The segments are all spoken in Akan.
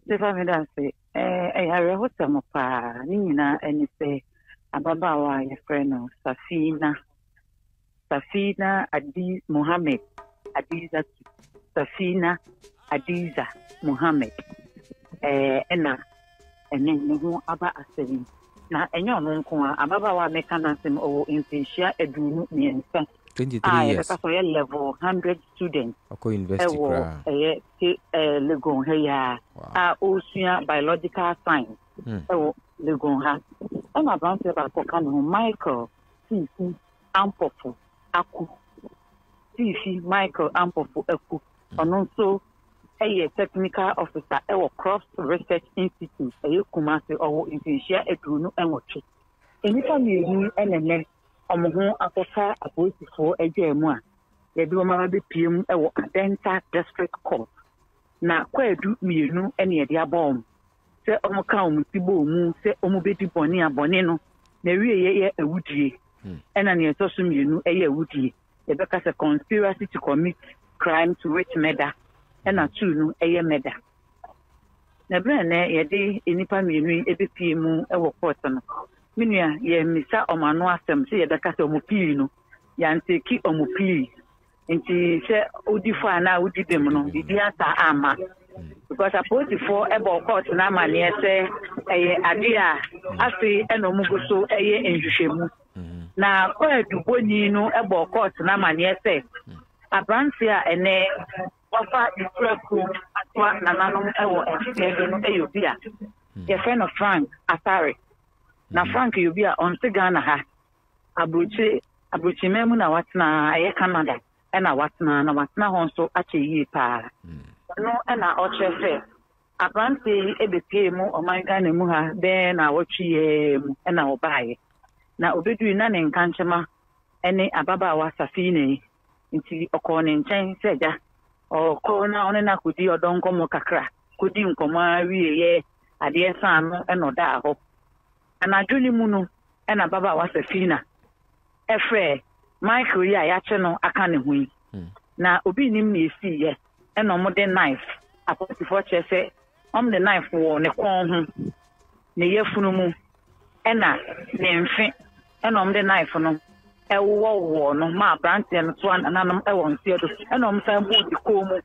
Sefa me da se ayare hotem pa ni nyina eni se ababawa ye friend no Safina Adi Muhammad Adiza Safina Adiza Muhammad ena ene ho aba asemi na enye ono nko ababawa meka na nsem o infetia edunu miensa 23 years. Because we level 100 students. Ako university kra. Legon here. Ocean biological science. Legon ha. I'm about to about Michael Tifi Ampofu Aku. Tifi Michael Ampofu Aku. And also a technical officer at Cross Research Institute. Kumasi or Infetia Edunu and Watch. Anytime you NNN. Omo akofa aposifo agyamu a ye bi oma be piem e wo Adenta District Court na kwadu mienu ene ye dia bom se omo ka omo tibo mu se omo bedi boni aboni no na wie ye awudie ena ne so so mienu ye awudie ye be ka se conspiracy to commit crime to which murder ena two no ye murder na bre na ye de enipa mienu e be piem e wo court no Minia ye misa omano asem se ye beka se omupili no ya nteki omupili nti se odifa na odibem no bibia asa ama because suppose for ebo court na mane se ade a afi enomugo so enhwehwemu na kwaduboni no ebo court na mane se abranci a ene ofa ifreku atwa nananom ewo efie no eyobia ye friend of Frank Asare na Frank Yobia on Ghana ha abruchi memu na watna aye Canada na watna ho so ache yi pa no na o chefe abranti ebepie mu o man Ghana mu ha be na wotwie mu na obaye na obedu na ne nkanchema ene ababa wa Safina nti okọ ne nchen seja okọ na one na kudi odonko mo kakra kudi nkomo awie ye ade san no enoda ho anadwuni mu no ena baba wa Safina efre Michael ya che no aka ne hu na obi nim na esi ye ena omo de knife aposifo che se om de knife wo ne kon ho ne yefunu mu ena ne mfe ena om de knife no ewo no ma branch no so ananom ewo nsie do ena om sa bu di ko mu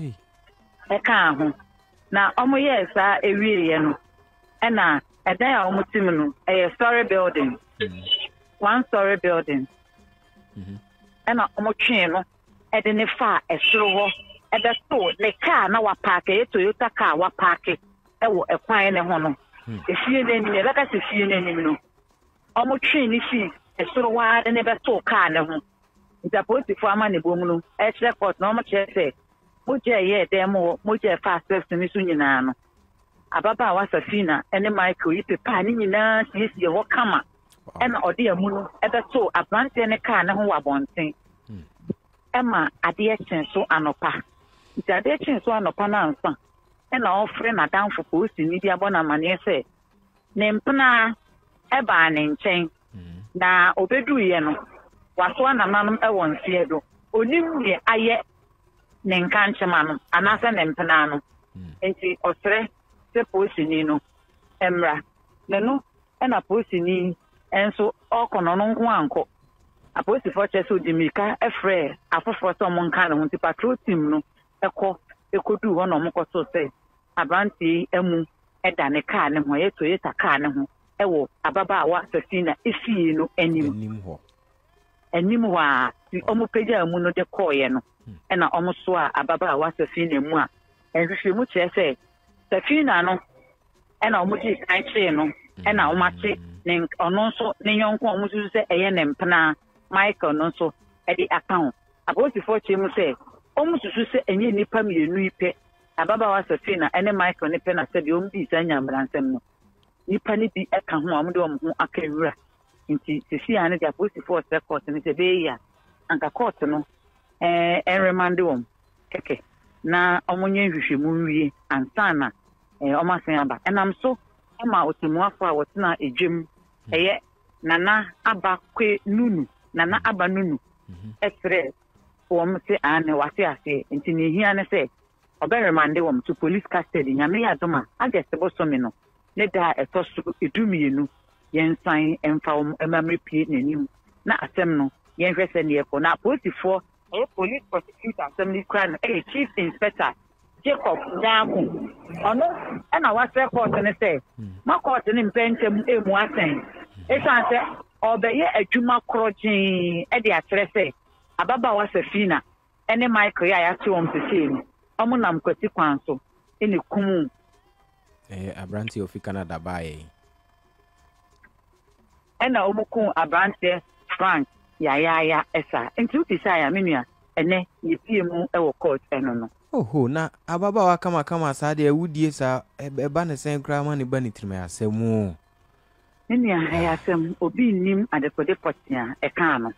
eka ho na omo ye sa ewie ye no ena eda ya omutim no a story building 1 story building ena omotwe no ede ne fa esoro ho ede so le car na wa park Toyota car wa park ewo ekwan ne ho no efie ne ni beka se fie ne ni no omotwe ni fi esoro wa de ne be so car ne ho ntaposi fo ama ne bom no e chere court na omoche se mo je ye dem mo je fast ni so nyina no ababa wa Safina ene Michael yipe pa ni nyina siesie ho kama ena ode amu no ebeto abrante ne car ne ho wabonten ema ade chen so anopa nti ade chen so anopa na ansa ena ofre na danfo posi ni dia bona mane se ne mpna eba ne nchen na obedu ye no waso ananam ewon sie do onim ye aye ne nkanchema no anasa ne mpna no nti osre se posini no emra nenu ena posini enso okono no nko anko aposi for cheso dimika efre afofo so mo nka ne ho ti patrol team no ekodu ho no mo koso se abanti emu eda ne car ne ho ye Toyota car ne ho ewo ababa wa Safina efie no enim ho a ti omo peja mu no de koye no ena omo so a ababa wa Safina mu a enhwehwe mu chese Safina no ena omuji kan che no ena omache ne ono so ne yonko omusu se eye ne mpna Michael no so edi account abosi fo che mu se omusu se enye nipa mienu ipe ababa wa Safina ene Michael ne pe na se bi ombi sa nyamransem no nipa ni bi eka ho amde omho akawura nti sisi ane de abosi fo se court ne se be ya anka court no enremande keke na omonye nhwehwemu wie ansana omasen aba enam so ama otimuafo a wotena edwem eye nana aba kwe nunu nana aba nunu etre wo mse ane wase ase nti ne hia ne se Obe remande wom to police custody nyame adoma agest bosomi no ne da etoso edumienu yensan emfa wom emamre pie nanim na asem no yenhwese ne ekọ na policefoɔ police prosecutor asem ni kra no chief inspector Jacob Nyanko ono na wase court ne say ma court ne mpentem emu asen esanse obeye adwuma krojin e de akyerɛ sɛ ababa wasafina ene Michael ya yate wom sese ni omo nam kwati kwan so ene kumu Abranti ofi Canada bae ena omukun Abranti Frank ya esa nti utisa ya menua ene yepie mu e wo court eno no oho na ababa wa kama saa de awudie sa eba ne sen kra ma ne ba ne tirima asemu menua ya asem obi nim adekode potia e ka no